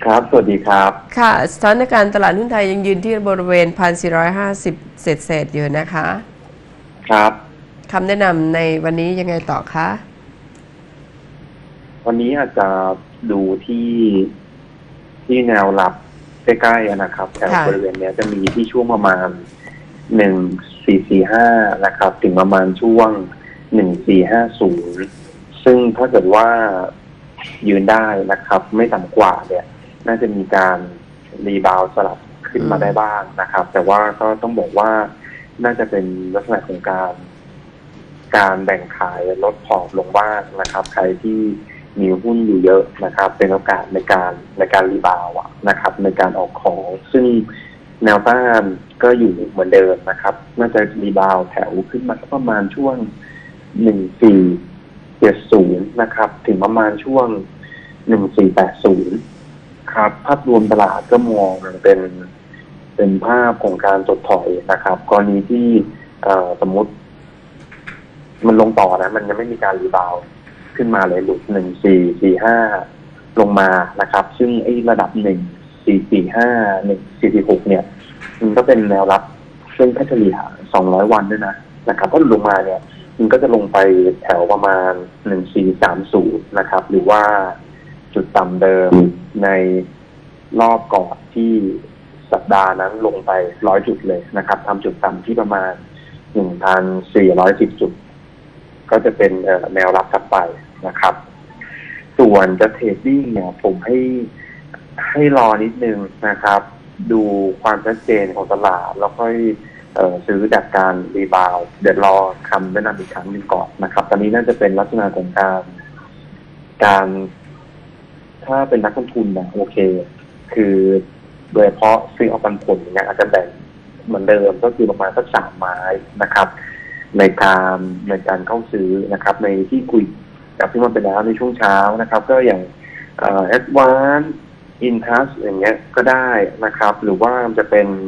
ครับสวัสดีครับค่ะสถานการณ์ตลาดหุ้นไทยยังยืนที่บริเวณ1,450เศษอยู่นะคะครับคำแนะนำในวันนี้ยังไงต่อคะวันนี้อาจจะดูที่แนวรับใกล้ๆนะครับแถวค่ะบริเวณเนี้ยจะมีที่ช่วงประมาณ1445นะครับถึงประมาณช่วง1450ซึ่งถ้าเกิดว่ายืนได้นะครับไม่ต่ำกว่าเนี่ยน่าจะมีการรีบาวด์สลับขึ้นมาได้บ้างนะครับแต่ว่าก็ต้องบอกว่าน่าจะเป็นลักษณะของการแบ่งขายลดพอร์ตลงบ้างนะครับใครที่มีหุ้นอยู่เยอะนะครับเป็นโอกาสในการรีบาวด์นะครับในการออกของซึ่งแนวต้านก็อยู่เหมือนเดิมนะครับน่าจะรีบาวด์แถวขึ้นมาประมาณช่วง1470นะครับถึงประมาณช่วง1480ครับภาพรวมตลาดก็มองเป็นภาพของการถดถอยนะครับกรณีที่สมมติมันลงต่อนะมันยังไม่มีการรีบาวด์ขึ้นมาเลยหลุด1445ลงมานะครับซึ่งไอ้ระดับ1445 1446เนี่ยมันก็เป็นแนวรับซึ่งค่าเฉลี่ย200วันด้วยนะครับก็ลงมาเนี่ยมันก็จะลงไปแถวประมาณ1430นะครับหรือว่าจุดต่ำเดิมในรอบก่อนที่สัปดาห์นั้นลงไป100จุดเลยนะครับทำจุดต่ำที่ประมาณ1,410จุดก็จะเป็นแนวรับถัดไปนะครับส่วนจะเทรดดิ้งเนี่ยผมให้รอนิดนึงนะครับดูความชัดเจนของตลาดแล้วค่อยซื้อจากการรีบาวด์เดี๋ยวรอคำแนะนำอีกครั้งหนึ่งก่อนนะครับตอนนี้น่าจะเป็นลักษณะของการถ้าเป็นนักลงทุนนะโอเคคือโดยเฉพาะซื้อเอาปันผลเนี่ยอาจจะแบ่งเหมือนเดิมก็คือประมาณสัก3 ไม้นะครับในการเข้าซื้อนะครับในที่คุยกับที่มันไปแล้วในช่วงเช้านะครับก็อย่างAdvance Intouch อย่างเงี้ยก็ได้นะครับหรือว่าจะ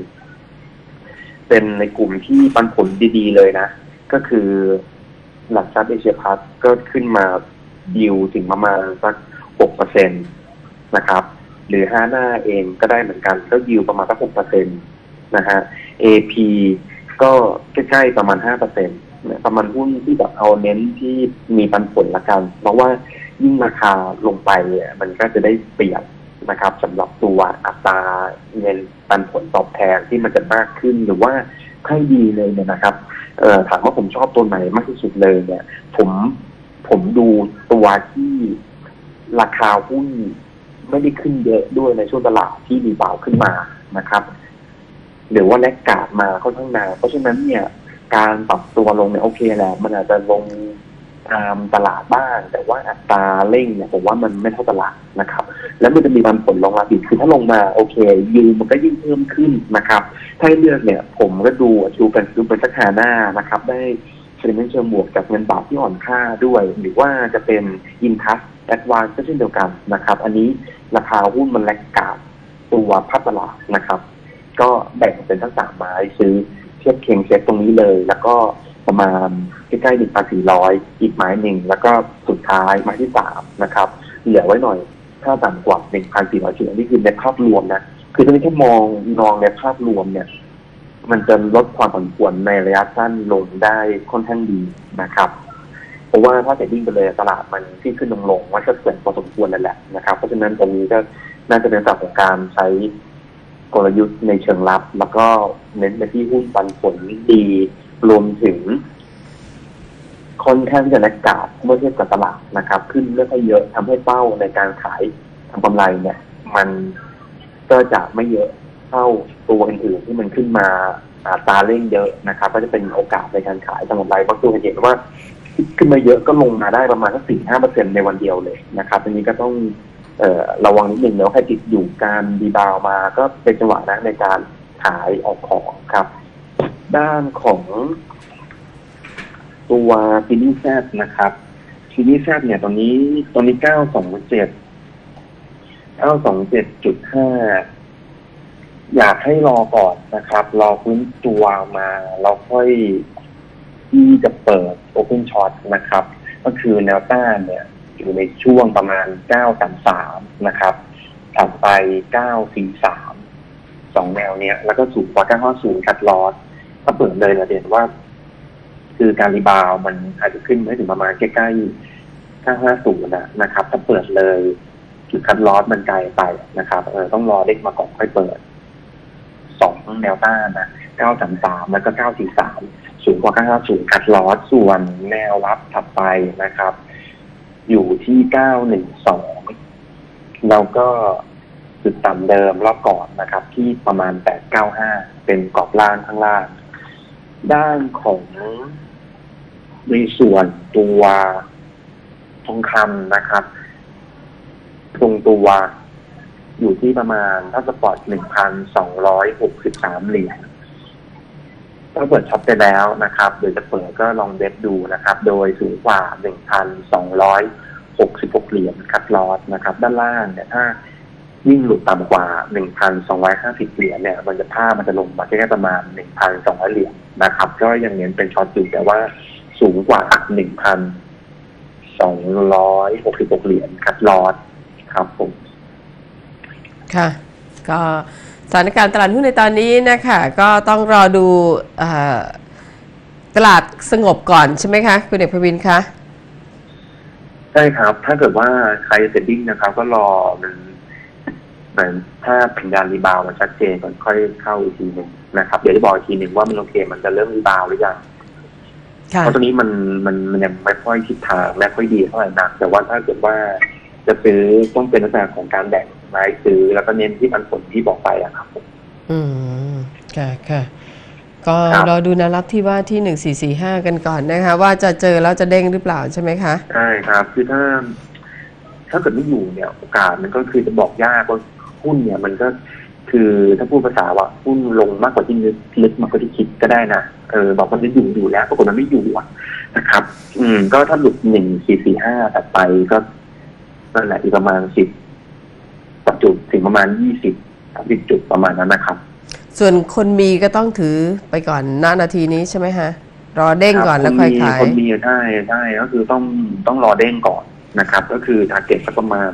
เป็นในกลุ่มที่ปันผลดีๆเลยนะก็คือหลักทรัพย์เอเชียพาสก็ขึ้นมายิวถึงประมาณสัก 6% นะครับหรือ5 หน้าเองก็ได้เหมือนกันก็ยิวประมาณสัก 6% นะฮะ AP ก็ใกล้ๆประมาณ 5% ประมาณหุ้นที่แบบเอาเน้นที่มีปันผลละกันเพราะว่ายิ่งราคาลงไปเนี่ยมันก็จะได้เปรียบนะครับสำหรับตัวอัตราเงินปันผลตอบแทนที่มันจะมากขึ้นหรือว่าให้ดีเลยเนี่ยนะครับถามว่าผมชอบตัวไหนมากที่สุดเลยเนี่ยผมดูตัวที่ราคาหุ้นไม่ได้ขึ้นเยอะด้วยในช่วงตลาดที่มีบ่าวขึ้นมานะครับหรือว่าแลกกาดมาค่อนข้างนานเพราะฉะนั้นเนี่ยการปรับตัวลงเนี่ยโอเคแหละมันอาจจะลงตามตลาดบ้างแต่ว่าอัตราเร่งเนี่ยผมว่ามันไม่เท่าตลาดนะครับแล้วมันจะมีปันผลลงมาอีกคือถ้าลงมาโอเคยูมันก็ยิ่งเพิ่มขึ้นนะครับถ้าให้เลือกเนี่ยผมก็ดูเป็นสักหน้านะครับได้เทรนด์เชิงบวกจากเงินบาทที่อ่อนค่าด้วยหรือว่าจะเป็นอินทัสแอดวานซ์ก็เช่นเดียวกันนะครับอันนี้ราคาหุ้นมันแลกกาดตัวภาพตลาดนะครับก็แบ่งเป็นทั้ง3 ไม้ซื้อเทียบเคียงเซ็ตตรงนี้เลยแล้วก็ประมาณใกล้ๆ 1,400 อีกไม้หนึ่งแล้วก็สุดท้ายไม้ที่3นะครับเหลือไว้หน่อยถ้าต่ำกว่า 1,400 จุดอันนี้คือในภาพรวมนะคือถ้าไม่แค่มองในภาพรวมเนี่ยมันจะลดความผันผวนในระยะสั้นลงได้ค่อนข้างดีนะครับเพราะว่าถ้าเทรดดิ้งไปเลยตลาดมันที่ขึ้นลงมันก็เกิดพอสมควรแล้วแหละนะครับเพราะฉะนั้นตรงนี้ก็น่าจะเป็นลักษณะของการใช้กลยุทธ์ในเชิงรับแล้วก็เน้นไปที่หุ้นปันผลดีรวมถึงค่อนข้างจะแลกกาดเมื่อเทียบกับตลาดนะครับขึ้นไม่ค่อยเยอะทำให้เป้าในการขายทำกำไรเนี่ยมันก็จะไม่เยอะเท่าตัวอื่นๆที่มันขึ้นมาตาเร่งเยอะนะครับก็จะเป็นโอกาสในการขายทำกำไรบางตัวเห็นว่าขึ้นมาเยอะก็ลงมาได้ประมาณสัก 4-5% ในวันเดียวเลยนะครับอันนี้ก็ต้องระวังนิดนึงแล้วให้ติดอยู่การดีบาวมาก็เป็นจังหวะนะในการขายออกของครับด้านของตัวซีรีส์แซดนะครับซีรีส์แซดเนี่ยตอนนี้927.5อยากให้รอก่อนนะครับรอฟื้นตัวมาเราค่อยที่จะเปิด Open Short นะครับก็คือแนวต้านเนี่ยอยู่ในช่วงประมาณ933นะครับถัดไป9432แนวเนี้ยแล้วก็สูงกว่า950คัดลอสถ้าเปิดเลยเราเห็นว่าคือการรีบาวมันอาจจะขึ้นไม่ถึงประมาณใกล้ๆ950นะครับถ้าเปิดเลยจุดคัดลอสมันไกลไปนะครับต้องรอเด็กมาก่อนค่อยเปิด2แนวต้านนะ933แล้วก็943สูงกว่า950คัดลอสส่วนแนวรับถัดไปนะครับอยู่ที่912แล้วก็จุดต่ำเดิมรอบก่อนนะครับที่ประมาณ895เป็นกรอบล่างข้างล่างด้านของในส่วนตัวทองคำนะครับตรงตัวอยู่ที่ประมาณถ้าสปอร์ต 1,263 เหรียญถ้าเปิดช็อปไปแล้วนะครับเดี๋ยวจะเปิดก็ลองเว็บดูนะครับโดยสูงกว่า 1,266 เหรียญคัดลอสนะครับด้านล่างเนี่ยถ้ายิ่งหลุดต่ำกว่า 1,250 เหรียญเนี่ยมันจะลงมาแค่ประมาณ 1,200 เหรียญนะครับก็ยังเน้นเป็นช็อตอยู่แต่ว่าสูงกว่า 1,266 เหรียญคัดลอสครับผมค่ะก็สถานการณ์ตลาดหุ้นในตอนนี้นะคะก็ต้องรอดูตลาดสงบก่อนใช่ไหมคะคุณเอกพวินคะใช่ครับถ้าเกิดว่าใครเทรดดิ้งนะครับก็รอมันเหมือนถ้าสัญญาณรีบาวมันชัดเจนก่อนค่อยเข้าอีกทีหนึ่งนะครับเดี๋ยวจะบอกอีกทีหนึ่งว่ามันโอเคมันจะเริ่มรีบาวหรือยังเพราะตอนนี้มันยังไม่ค่อยทิศทางไม่ค่อยดีเท่าไหร่นักแต่ว่าถ้าเกิดว่าจะซื้อต้องเป็นลักษณะของการแบ่งรายซื้อแล้วก็เน้นที่ปันผลที่บอกไปอะครับค่ะค่ะก็รอดูแนวรับที่ว่าที่1445กันก่อนนะคะว่าจะเจอแล้วจะเด้งหรือเปล่าใช่ไหมคะใช่ครับคือถ้าเกิดไม่อยู่เนี่ยโอกาสมันก็คือจะบอกยากว่าหุ้นเนี่ยมันก็คือถ้าพูดภาษาว่าหุ้นลงมากกว่าที่ลึกมากกว่าที่คิดก็ได้นะบอกว่าจะอยู่แล้วปรากฏมันไม่อยู่นะครับก็ถ้าหลุด1445ถัดไปก็นั่นแหละอีกประมาณ10 จุดถึงประมาณ20-30 จุดประมาณนั้นนะครับส่วนคนมีก็ต้องถือไปก่อนนาทีนี้ใช่ไหมฮะรอเด้งก่อนแล้วค่อยขายคนมีได้ก็คือต้องรอเด้งก่อนนะครับก็คือทาร์เก็ตสักประมาณ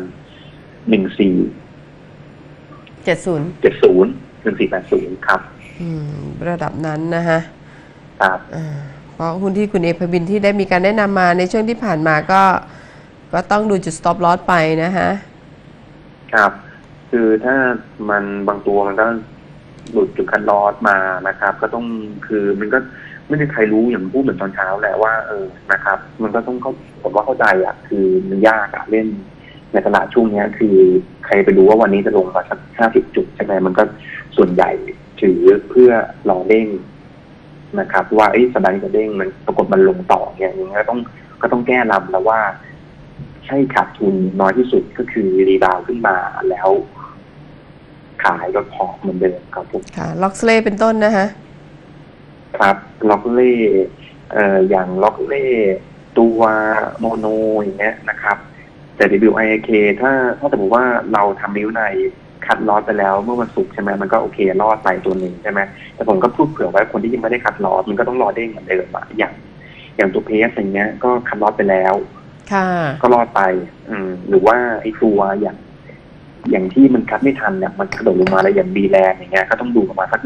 1480ครับระดับนั้นนะฮะครับเพราะหุ้นที่คุณเอกพบินที่ได้มีการแนะนำมาในช่วงที่ผ่านมาก็ต้องดูจุด stop loss ไปนะฮะครับคือถ้ามันบางตัวมันก็หลุดจุดคัดลอสมานะครับก็ต้องคือมันก็ไม่มีใครรู้อย่างพูดเหมือนตอนเช้าแหละว่านะครับมันก็ต้องผมว่าเข้าใจอ่ะคือมันยากเล่นในตลาดช่วงนี้คือใครไปรู้ว่าวันนี้จะลงมาสัก50 จุดใช่ไหมมันก็ส่วนใหญ่ถือเพื่อรอเด้งนะครับว่าสัปดาห์นี้จะเด้งมันปรากฏมันลงต่ออย่างนี้ก็ต้องแก้ลำแล้วว่าให้ขาดทุนน้อยที่สุดก็คือรีบาวขึ้นมาแล้วขายก็พอเหมือนเดิมครับผมค่ะล็อกเล่เป็นต้นนะฮะครับล็อกเล่อย่างล็อกเล่ตัวโมโนอย่างเงี้ยนะครับแต่ WIK ถ้าสมมติว่าเราทำนิ้วในคัดลอสไปแล้วเมื่อวันศุกร์ใช่ไหมมันก็โอเครอดไปตัวหนึ่งใช่ไหมแต่ผมก็พูดเผื่อไว้คนที่ยังไม่ได้คัดลอสมันก็ต้องรอเด้งเหมือนเดิมอย่างตัวเพสอย่างเงี้ยก็คัดลอสไปแล้วก็รอดไปหรือว่าไอ้ตัวอย่างที่มันคัดไม่ทันเนี่ยมันกระโดดลงมาแล้วอย่างบีแลนอย่างเงี้ยก็ต้องดูประมาณสัก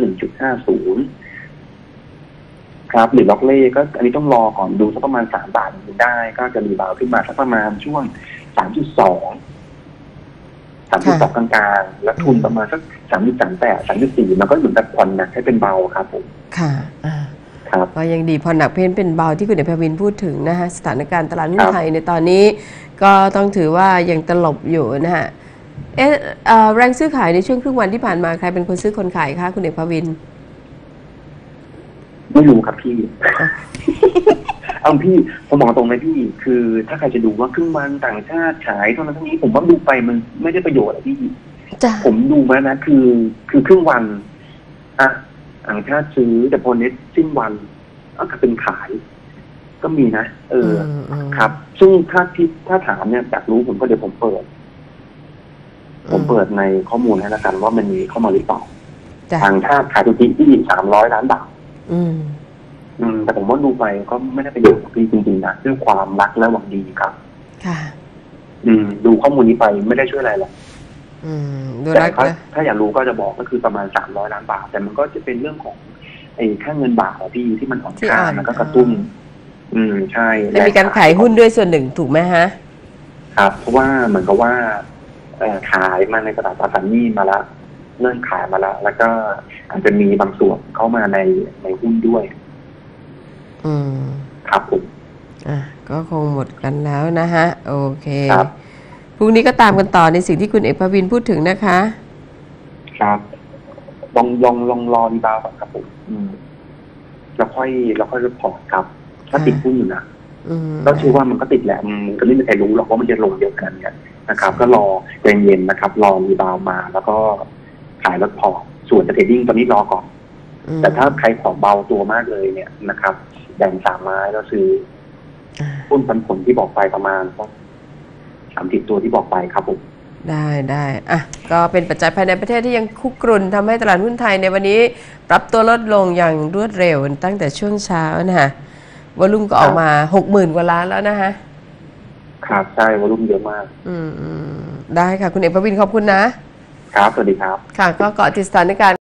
1.50 ครับหรือล็อกเล่ก็อันนี้ต้องรอก่อนดูสักประมาณ3 บาทได้ก็จะรีบาวขึ้นมาสักประมาณช่วง 3.2 กลางๆแล้วทุนประมาณสัก 3.38 3.4 มันก็เหมือนแบบผ่อนหนักให้เป็นเบาครับผมค่ะก็ยังดีพอหนักเป็นเบาที่คุณเอกพวินพูดถึงนะฮะสถานการณ์ตลาดหุ้นไทยในตอนนี้ก็ต้องถือว่ายังตลบอยู่นะฮะแรงซื้อขายในช่วงครึ่งวันที่ผ่านมาใครเป็นคนซื้อคนขายคะคุณเอกพวินไม่รู้ครับพี่ เอาพี่ผมบอกตรงเลยพี่คือถ้าใครจะดูว่าครึ่งวันต่างชาติขายเท่านั้นเท่านี้ผมว่าดูไปมันไม่ได้ประโยชน์พี่ผมดูมานะคือครึ่งวันต่างชาติซื้อแต่พอเน็ตสิ้นวันก็เป็นขายก็มีนะครับซึ่งถ้าถามเนี่ยอยากรู้ผมก็เดี๋ยวผมเปิดในข้อมูลให้แล้วกันว่ามันมีเข้ามาหรือเปล่าทางชาติขายสุทธิที่300 ล้านบาทแต่ผมว่าดูไปก็ไม่ได้ประโยชน์พี่จริงๆนะด้วยความรักและหวังดีครับค่ะดูข้อมูลนี้ไปไม่ได้ช่วยอะไรหรอกดูแต่แล้วถ้าอยากรู้ก็จะบอกก็คือประมาณ300 ล้านบาทแต่มันก็จะเป็นเรื่องของไอ้ค่าเงินบาทพี่ที่มันอ่อนค่ามันก็กระตุ้นใช่และมีการขายหุ้นด้วยส่วนหนึ่งถูกไหมฮะครับเพราะว่าเหมือนกับว่าขายมาในตลาดตราสารหนี้มาแล้วเริ่มขายมาแล้วแล้วก็อาจจะมีบางส่วนเข้ามาในหุ้นด้วยครับผมก็คงหมดกันแล้วนะฮะโอเคครับพรุ่งนี้ก็ตามกันต่อในสิ่งที่คุณเอกภวินพูดถึงนะคะครับลองรอดีบาวก่อนครับผมแล้วค่อยรีพอร์ตครับถ้าติดหุ้นอยู่นะก็เชื่อว่ามันก็ติดแหละมันก็ไม่มีใครรู้หรอกว่ามันจะลงเยอะขนาดนี้นะครับ ก็รอเย็นๆนะครับรอรีบาวมาแล้วก็ขายลดพอร์ตส่วนจะเทรดดิ้งตอนนี้รอก่อนแต่ถ้าใครขอเบาตัวมากเลยเนี่ยนะครับแบ่ง3 ไม้ก็ซื้อหุ้นปันผลที่บอกไปประมาณ30 ตัวที่บอกไปครับผมได้ก็เป็นปัจจัยภายในประเทศที่ยังคุกรุ่นทำให้ตลาดหุ้นไทยในวันนี้ปรับตัวลดลงอย่างรวดเร็วตั้งแต่ช่วงเช้านะฮะวอลุ่มก็ออกมา 60,000 กว่าล้านแล้วนะฮะครับใช่วอลุ่มเยอะมากได้ค่ะคุณเอกภวินขอบคุณนะครับสวัสดีครับค่ะก็เกาะติดสถานการณ์